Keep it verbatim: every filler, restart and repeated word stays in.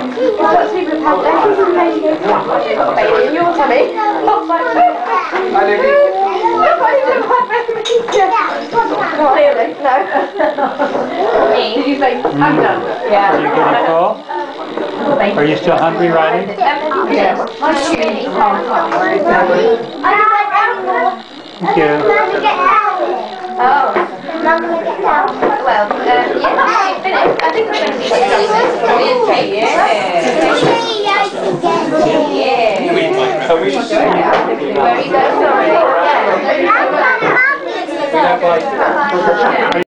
Lots of people have had babies and then you go, oh, you've got a baby in your tummy. I was like, no. Look, I didn't have babies. Not really, no. Did you say, I'm done? Yeah. Are you getting full? Are you still hungry, Riley? Yes. My shoes are Thank you. Oh. Well, um, yeah, you finished. I think we're going to be